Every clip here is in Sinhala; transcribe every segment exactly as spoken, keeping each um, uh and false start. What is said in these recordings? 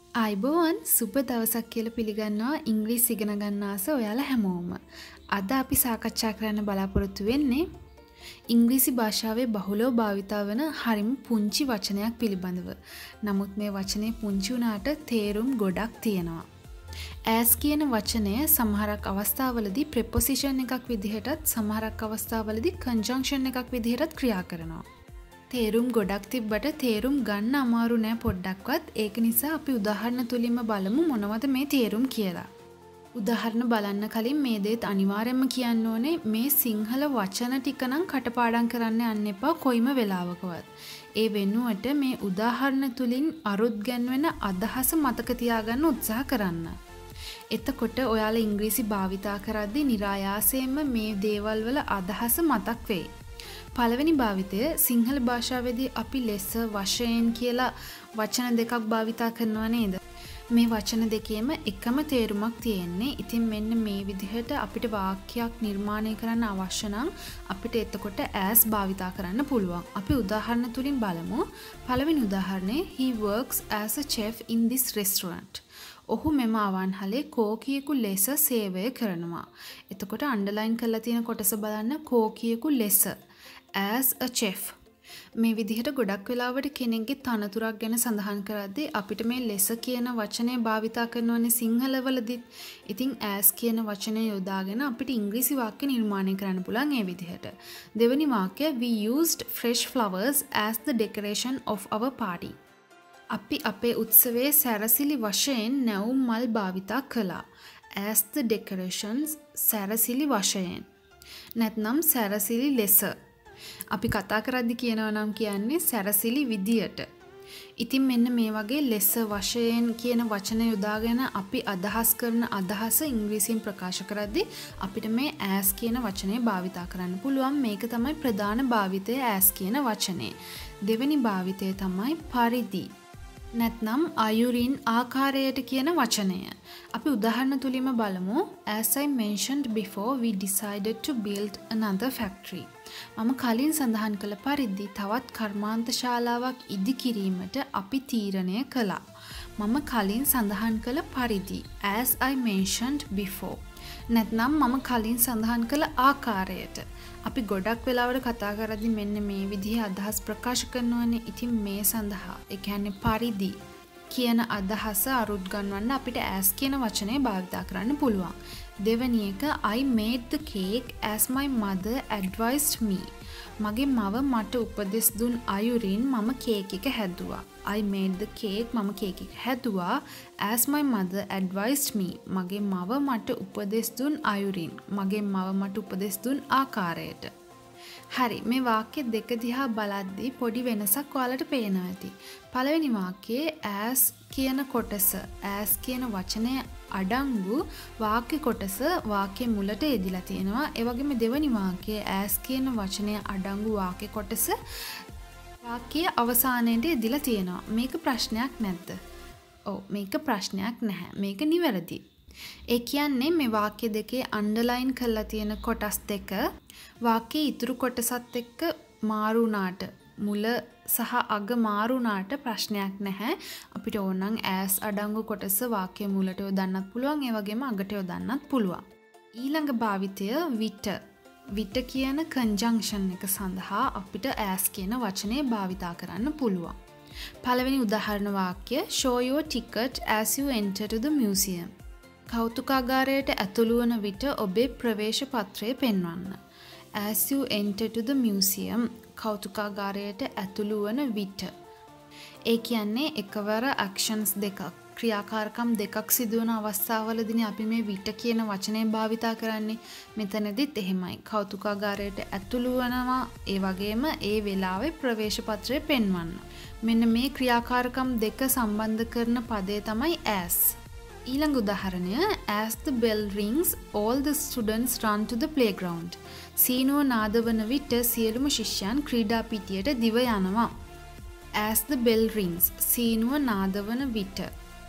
අයිබෝවන් සුබ දවසක් කියලා පිළිගන්නවා ඉංග්‍රීසි ඉගෙන ගන්න ආස ඔයාලා හැමෝම. අද අපි සාකච්ඡා කරන්න බලාපොරොත්තු වෙන්නේ ඉංග්‍රීසි භාෂාවේ බහුලව භාවිතා වන හරිම පුංචි වචනයක් පිළිබඳව. නමුත් මේ වචනේ පුංචි වුණාට තේරුම් ගොඩක් තියෙනවා. as කියන වචනය සමහරක් අවස්ථාවලදී preposition එකක් විදිහටත් සමහරක් අවස්ථාවලදී conjunction එකක් විදිහටත් ක්‍රියා කරනවා. තේරුම් ගොඩක් තිබ්බට තේරුම් ගන්න අමාරු නෑ පොඩ්ඩක්වත්. ඒක නිසා අපි උදාහරණ තුලින්ම බලමු මොනවද මේ තේරුම් කියලා. උදාහරණ බලන්න කලින් මේ දේත් අනිවාර්යයෙන්ම කියන්න ඕනේ මේ සිංහල වචන ටික නම් කටපාඩම් කරන්න යන්න එපා කොයිම වෙලාවකවත්. ඒ වෙනුවට මේ උදාහරණ තුලින් අරුත් ගැන්වෙන අදහස මතක තියාගන්න උත්සාහ කරන්න. එතකොට ඔයාලා ඉංග්‍රීසි භාවිතා කරද්දී નિરાයාසයෙන්ම මේ දේවල් වල අදහස මතක් වෙයි. පළවෙනි භාවිතය සිංහල භාෂාවේදී අපි ලෙස වශයෙන් කියලා වචන දෙකක් භාවිතා කරනවා නේද? මේ වචන දෙකේම එකම තේරුමක් තියෙන්නේ. ඉතින් මෙන්න මේ විදිහට අපිට වාක්‍යයක් නිර්මාණය කරන්න අවශ්‍ය නම් අපිට එතකොට as භාවිතා කරන්න පුළුවන්. අපි උදාහරණ තුලින් බලමු. පළවෙනි උදාහරණේ he works as a chef in this restaurant. ඔහු මෙම අවන්හලේ කෝකියෙකු ලෙස සේවය කරනවා. එතකොට අන්ඩර්ලයින් කරලා තියෙන කොටස බලන්න කෝකියෙකු ලෙස as a chef. මේ විදිහට ගොඩක් වෙලාවට කෙනෙක්ගේ තනතුරක් ගැන සඳහන් කරද්දී අපිට මේ ලෙස කියන වචනය භාවිතා කරනවනේ සිංහලවලදීත්. ඉතින් as කියන වචනය යොදාගෙන අපිට ඉංග්‍රීසි වාක්‍ය නිර්මාණය කරන්න පුළුවන් මේ විදිහට. දෙවෙනි වාක්‍ය we used fresh flowers as the decoration of our party. අපි අපේ උත්සවයේ සැරසිලි වශයෙන් නැවුම් මල් භාවිතා කළා. as the decorations සැරසිලි වශයෙන්. නැත්නම් සැරසිලි ලෙස. අපි කතා කරද්දි කියනවා නම් කියන්නේ සැරසිලි විදියට. ඉතින් මෙන්න මේ වගේ ලෙස වශයෙන් කියන වචන යොදාගෙන අපි අදහස් කරන අදහස ඉංග්‍රීසියෙන් ප්‍රකාශ කරද්දි අපිට මේ as කියන වචනේ භාවිතා කරන්න පුළුවන්. මේක තමයි ප්‍රධාන භාවිතය as කියන වචනේ. දෙවෙනි භාවිතය තමයි පරිදි. නැත්නම් අයුරින් ආකාරයට කියන වචනය. අපි උදාහරණ තුලින්ම බලමු. As I mentioned before, we decided to build another factory. මම කලින් සඳහන් කළ පරිදි තවත් කර්මාන්ත ශාලාවක් ඉදිකිරීමට අපි තීරණය කළා. මම කලින් සඳහන් කළ පරිදි as I mentioned before. නැත්නම් මම කලින් සඳහන් කළ ආකාරයට. අපි ගොඩක් වෙලාවට කතා කරද්දී මෙන්න මේ විදිහේ අදහස් ප්‍රකාශ කරනවානේ. ඉතින් මේ සඳහා ඒ කියන්නේ පරිදි කියන අදහස අරුත් ගන්නවන්න අපිට as කියන වචනේ භාවිතා කරන්න පුළුවන්. දෙවැනි එක I made the cake as my mother advised me. මගේ මව මට උපදෙස් දුන් අයුරින් මම කේක් එක හැදුවා. I made the cake මම කේක් එක හැදුවා as my mother advised me. මගේ මව මට උපදෙස් දුන් අයුරින්. මගේ මව මට උපදෙස් දුන් ආකාරයට. හරි, මේ වාක්‍ය දෙක දිහා බලද්දී පොඩි වෙනසක් ඔයාලට පේනවා ඇති. පළවෙනි වාක්‍යයේ as කියන කොටස as කියන වචනය අඩංගු වාක්‍ය කොටස වාක්‍ය මුලට යෙදිලා තියෙනවා. ඒ වගේම දෙවෙනි වාක්‍යයේ as කියන වචනය අඩංගු වාක්‍ය කොටස වාක්‍යයේ අවසානයේදී යෙදිලා තියෙනවා. මේක ප්‍රශ්නයක් නැද්ද? ඔව්, මේක ප්‍රශ්නයක් නැහැ. මේක නිවැරදි. ඒ කියන්නේ මේ වාක්‍ය දෙකේ අන්ඩර්ලයින් කරලා තියෙන කොටස් දෙක වාක්‍යයේ ඉතුරු කොටසත් එක්ක මාරු වුණාට මුල සහ අග මාරු වුණාට ප්‍රශ්නයක් නැහැ. අපිට ඕනනම් as අඩංගු කොටස වාක්‍ය මුලට යොදන්නත් පුළුවන්. ඒ වගේම අගට යොදන්නත් පුළුවන්. ඊළඟ භාවිතය විට. විට කියන conjunction එක සඳහා අපිට as කියන වචනේ භාවිතා කරන්න පුළුවන්. පළවෙනි උදාහරණ වාක්‍ය show your ticket as you enter to the museum. කෞතුකාගාරයට ඇතුළු වන විට ඔබේ ප්‍රවේශ පත්‍රය පෙන්වන්න. As you enter to the museum. කෞතුකාගාරයට ඇතුළු වන විට. ඒ කියන්නේ එකවර actions දෙකක් ක්‍රියාකාරකම් දෙකක් සිදුවන අවස්ථාවලදී අපි මේ විට කියන වචනය භාවිතා කරන්නේ. මෙතනදිත් එහෙමයි. කෞතුකාගාරයට ඇතුළු වනවා ඒ වගේම ඒ වෙලාවේ ප්‍රවේශ පත්‍රය පෙන්වන්න. මෙන්න මේ ක්‍රියාකාරකම් දෙක සම්බන්ධ කරන පදය තමයි as. ඊළඟ උදාහරණය as the bell rings all the students run to the playground. සීනුව නාද වන විට සියලුම ශිෂ්‍යයන් ක්‍රීඩා පිටියට දිව යනවා. as the bell rings සීනුව නාද වන විට.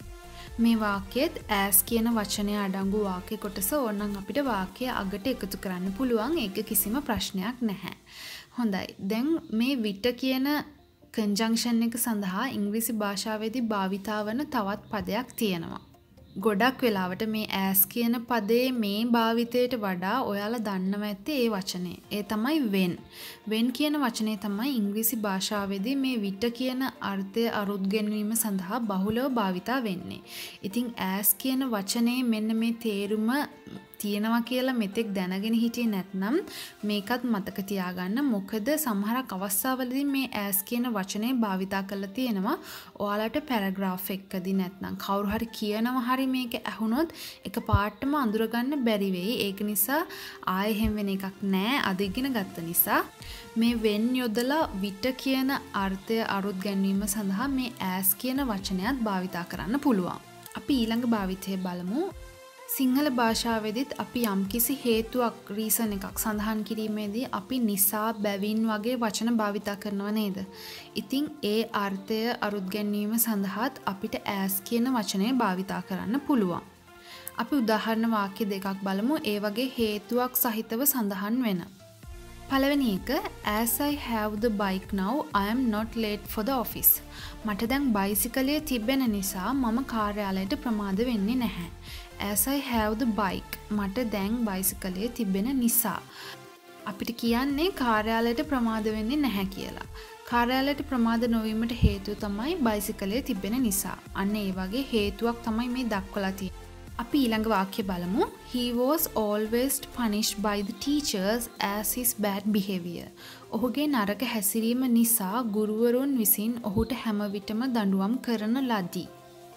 මේ වාක්‍යයේත් as කියන වචනය අඩංගු වාක්‍ය කොටස ඕනනම් අපිට වාක්‍යය අගට එකතු කරන්න පුළුවන්. ඒක කිසිම ප්‍රශ්නයක් නැහැ. හොඳයි. දැන් මේ විට කියන conjunction එක සඳහා ඉංග්‍රීසි භාෂාවේදී භාවිතා වන තවත් පදයක් තියෙනවා. ගොඩක් වෙලාවට මේ as කියන පදේ මේ භාවිතයට වඩා ඔයාලා දන්නව ඇත්තේ ඒ වචනේ. ඒ තමයි when. when කියන වචනේ තමයි ඉංග්‍රීසි භාෂාවේදී මේ විට කියන අර්ථය අරුත් ගැන්වීම සඳහා බහුලව භාවිතා වෙන්නේ. ඉතින් as කියන වචනේ මෙන්න මේ තේරුම තියෙනවා කියලා මෙතෙක් දැනගෙන හිටියේ නැත්නම් මේකත් මතක තියාගන්න. මොකද සමහරක් අවස්ථාවලදී මේ as කියන වචනේ භාවිතා කරලා තියෙනවා. ඔයාලට පැරග්‍රාෆ් එකකදී නැත්නම් කවුරු හරි කියනවා හරි මේක ඇහුනොත් එක පාටම අඳුරගන්න බැරි වෙයි. ඒක නිසා ආයෙ හැම වෙන එකක් නෑ. අද ඉගෙන ගත්ත නිසා මේ when යොදලා විට කියන අර්ථය අරුත් ගැන්වීම සඳහා මේ as කියන වචනයත් භාවිතා කරන්න පුළුවන්. අපි ඊළඟ භාවිතය බලමු. සිංහල භාෂාවේදීත් අපි යම්කිසි හේතුවක් රීසන් එකක් සඳහන් කිරීමේදී අපි නිසා බැවින් වගේ වචන භාවිතා කරනවා නේද? ඉතින් ඒ අර්ථය අරුත් ගැන්වීම සඳහාත් අපිට as කියන වචනය භාවිතා කරන්න පුළුවන්. අපි උදාහරණ වාක්‍ය දෙකක් බලමු ඒ වගේ හේතුවක් සහිතව සඳහන් වෙන. පළවෙනි එක as I have the bike now I am not late for the office. මට දැන් බයිසිකලය තිබෙන නිසා මම කාර්යාලයට ප්‍රමාද වෙන්නේ නැහැ. As I have the bike මට දැන් බයිසිකලය තිබෙන නිසා. අපිට කියන්නේ කාර්යාලයට ප්‍රමාද වෙන්නේ නැහැ කියලා. කාර්යාලයට ප්‍රමාද නොවීමට හේතුව තමයි බයිසිකලය තිබෙන නිසා. අන්න ඒ වගේ හේතුවක් තමයි මේ දක්වලා තියෙන්නේ. අපි ඊළඟ වාක්‍ය බලමු. He was always punished by the teachers as his bad behavior. ඔහුගේ නරක හැසිරීම නිසා ගුරුවරුන් විසින් ඔහුට හැම විටම දඬුවම් කරන ලදී.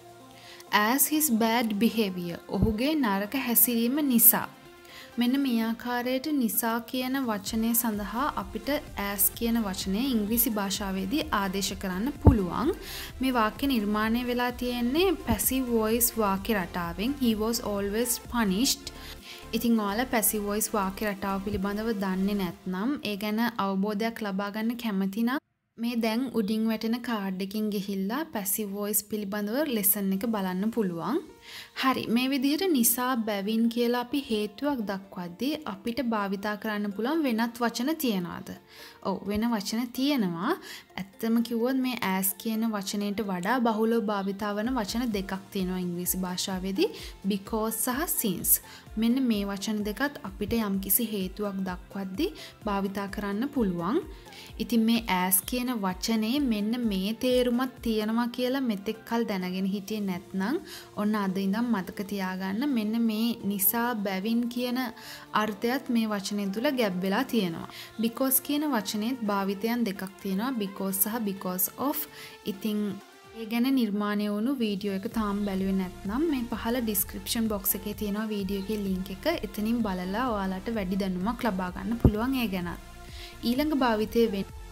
As his bad behavior. ඔහුගේ නරක හැසිරීම නිසා. මෙන්න මේ ආකාරයට නිසා කියන වචනය සඳහා අපිට as කියන වචනය ඉංග්‍රීසි භාෂාවේදී ආදේශ කරන්න පුළුවන්. මේ වාක්‍ය නිර්මාණය වෙලා තියෙන්නේ passive voice වාක්‍ය රටාවෙන්. He was always punished. ඉතින් ඔයාලා passive voice වාක්‍ය රටාව පිළිබඳව දන්නේ නැත්නම් ඒ ගැන අවබෝධයක් ලබා ගන්න කැමති නම් මේ දැන් උඩින් වැටෙන කාඩ් එකකින් ගිහිල්ලා passive voice පිළිබඳව lesson එක බලන්න පුළුවන්. හරි මේ විදිහට නිසා බැවින් කියලා අපි හේතුවක් දක්වද්දී අපිට භාවිතා කරන්න පුළුවන් වෙනත් වචන තියනවාද? ඔව් වෙන වචන තියෙනවා. ඇත්තම කිව්වොත් මේ as කියන වචනයට වඩා බහුලව භාවිතා වන වචන දෙකක් තියෙනවා ඉංග්‍රීසි භාෂාවේදී because සහ since. මෙන්න මේ වචන දෙකත් අපිට යම්කිසි හේතුවක් දක්වද්දී භාවිතා කරන්න පුළුවන්. ඉතින් මේ as කියන වචනේ මෙන්න මේ තේරුමක් තියෙනවා කියලා මෙතෙක් කල් දැනගෙන හිටියේ නැත්නම් ඔන්න අද ඉඳන් මතක තියාගන්න මෙන්න මේ නිසා බැවින් කියන අර්ථයත් මේ වචනේ තුල ගැබ් වෙලා තියෙනවා. because කියන වචනේත් භාවිතයන් දෙකක් තියෙනවා because සහ because of. ඉතින් ඒ ගැන නිර්මාණය වුණු වීඩියෝ එක තාම බැලුවේ නැත්නම් මේ පහළ description box එකේ තියෙනවා වීඩියෝ එකේ link එක. එතනින් බලලා ඔයාලට වැඩි දැනුමක් ලබා ගන්න පුළුවන් ඒ ගැන. ඊළඟ භාවිතය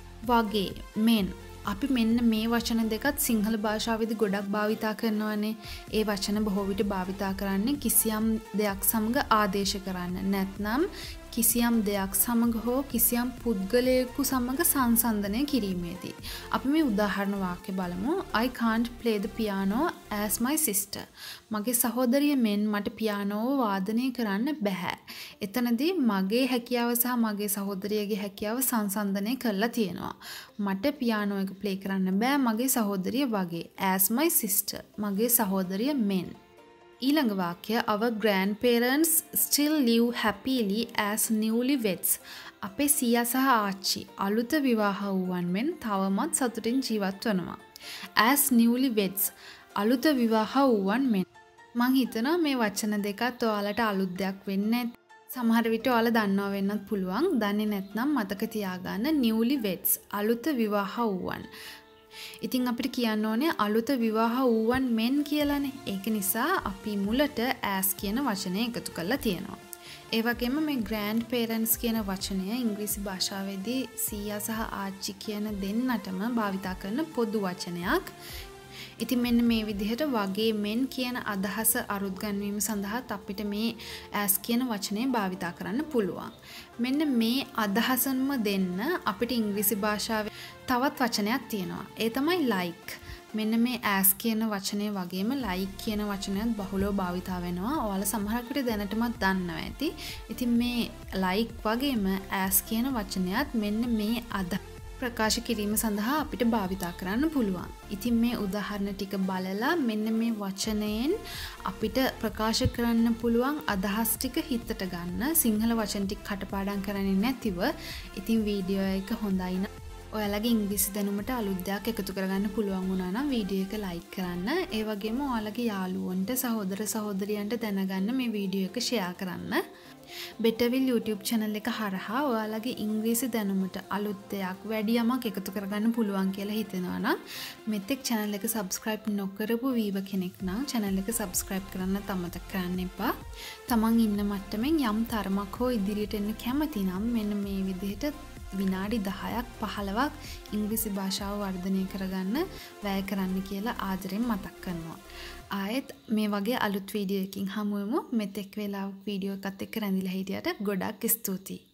වගේ men. අපි මෙන්න මේ වචන දෙකත් සිංහල භාෂාවේදී ගොඩක් භාවිතා කරනවානේ. ඒ වචන බොහෝ විට භාවිතා කරන්නේ කිසියම් දෙයක් සමග ආදේශ කරන්න. නැත්නම් කිසියම් දෙයක් සමග හෝ කිසියම් පුද්ගලයෙකු සමග සංසන්දනය කිරීමේදී. අපි මේ උදාහරණ වාක්‍ය බලමු. I can't play the piano as my sister. මගේ සහෝදරිය මෙන් මට පියානෝව වාදනය කරන්න බැහැ. එතනදී මගේ හැකියාව සහ මගේ සහෝදරියගේ හැකියාව සංසන්දනය කරලා තියෙනවා. මට පියානෝ එක ප්ලේ කරන්න බෑ මගේ සහෝදරිය වගේ. as my sister. මගේ සහෝදරිය මෙන්. ඊළඟ වාක්‍ය our grandparents still live happily as newlyweds. අපේ සීයා සහ ආච්චි අලුත විවාහ වූවන් මෙන් තවමත් සතුටින් ජීවත් වනවා. as newlyweds අලුත විවාහ වූවන් මෙන්. මං හිතනවා මේ වචන දෙකත් ඔයාලට අලුත් දෙයක් වෙන්නේ නැති. සමහර විට ඔයාලා දන්නවා වෙන්නත් පුළුවන්. දන්නේ නැත්නම් මතක තියාගන්න newlyweds අලුත විවාහ වූවන්. ඉතින් අපිට කියන්න ඕනේ අලුත විවාහ වූවන් මෙන් කියලානේ. ඒක නිසා අපි මුලට as කියන වචනය එකතු කරලා තියෙනවා. ඒ වගේම මේ grandparents කියන වචනය ඉංග්‍රීසි භාෂාවේදී සීයා සහ ආච්චි කියන දෙන්නටම භාවිතා කරන පොදු වචනයක්. ඉතින් මෙන්න මේ විදිහට වගේ මෙන් කියන අදහස අරුත් ගන්වීම සඳහා අපිට මේ as කියන වචනේ භාවිතා කරන්න පුළුවන්. මෙන්න මේ අදහසන්ම දෙන්න අපිට ඉංග්‍රීසි භාෂාවේ තවත් වචනයක් තියෙනවා. ඒ තමයි like. මෙන්න මේ as කියන වචනේ වගේම like කියන වචනයත් බහුලව භාවිතා වෙනවා. ඔයාලා සමහරක් විට දැනටමත් දන්නවා ඇති. ඉතින් මේ like වගේම as කියන වචනයත් මෙන්න මේ අද ප්‍රකාශ කිරීම සඳහා අපිට භාවිතා කරන්න පුළුවන්. ඉතින් මේ උදාහරණ ටික බලලා මෙන්න මේ වචනයෙන් අපිට ප්‍රකාශ කරන්න පුළුවන් අදහස් ටික හිතට ගන්න. සිංහල වචන ටික කටපාඩම් කරන්නේ නැතිව. ඉතින් වීඩියෝ එක හොඳයි නම් ඔයාලගේ ඉංග්‍රීසි දැනුමට අලුත් දෙයක් එකතු කරගන්න පුළුවන් වුණා නම් වීඩියෝ එක ලයික් කරන්න. ඒ වගේම ඔයාලගේ යාළුවන්ට සහෝදර සහෝදරියන්ට දැනගන්න මේ වීඩියෝ එක ෂෙයා කරන්න. බෙටර්විල් YouTube channel එක හරහා ඔයාලගේ ඉංග්‍රීසි දැනුමට අලුත් දෙයක් වැඩි යමක් එකතු කරගන්න පුළුවන් කියලා හිතෙනවා නම් මෙතෙක් channel එක subscribe නොකරපු වීව කෙනෙක් නම් channel එක subscribe කරන්න අමතක කරන්න එපා. තමන් ඉන්න මට්ටමින් යම් තරමක් හෝ ඉදිරියට එන්න කැමති නම් මෙන්න මේ විදිහට විනාඩි දහයක් පහළොවක් ඉංග්‍රීසි භාෂාව වර්ධනය කරගන්න වැය කරන්න කියලා ආදරෙන් මතක් කරනවා. ආයෙත් මේ වගේ අලුත් වීඩියෝ එකකින් හමු වෙමු. මෙතෙක් වෙලාවක් වීඩියෝ එකත් එක්ක රැඳිලා හිටියට ගොඩක් ස්තුතියි.